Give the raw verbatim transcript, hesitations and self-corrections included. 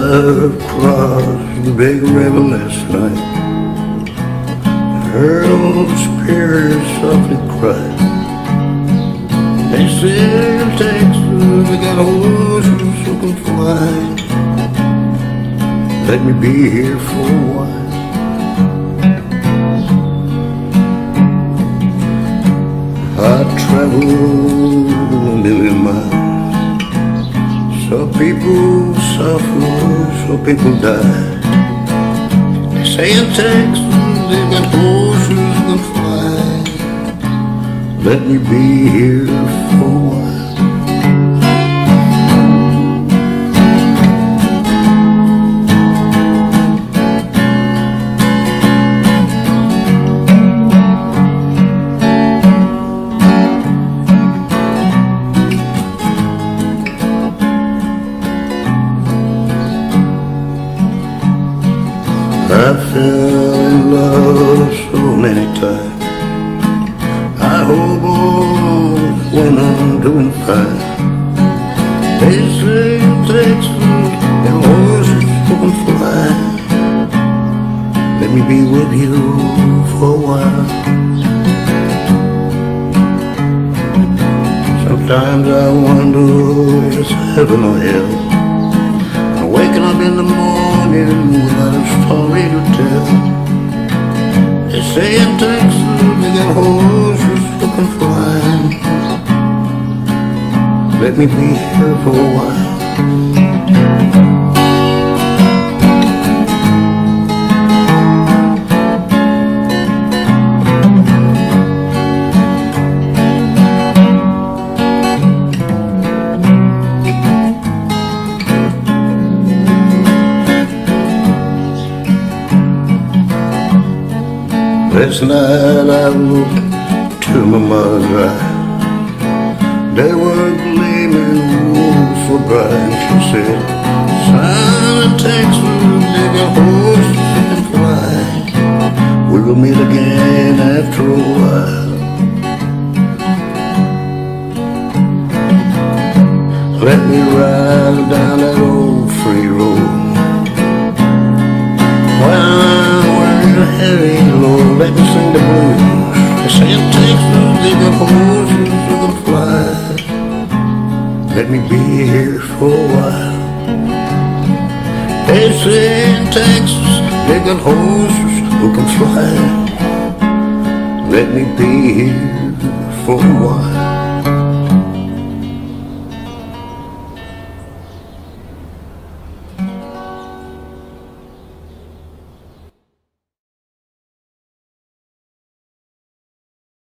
crossed the big river last night. Heard old spirits softly cry. They said in Texas they got horses who can fly. Let me be here for a while. I traveled a million miles. Saw people suffer, saw people die. They say in Texas they got horses who can fly. Let me be here for a while. I fell in love so many times. I hope all when I'm doing fine. They say in Texas and horses who can fly. Let me be with you for a while. Sometimes I wonder if it's heaven or hell. I'm waking up in the morning without a story to tell. They say in Texas they got horses who can fly. Let me be here for a while. Last night I looked to my mother's eyes. They were gleaming so bright. She said, "Son, in Texas they got horses that can fly. We will meet again after a while. Let me ride down that old free road. While we're heavy low, let me sing the blues. They say in Texas they got horses who can fly. Let me be here for a while. They say in Texas they got horses who can fly. Let me be here for a while."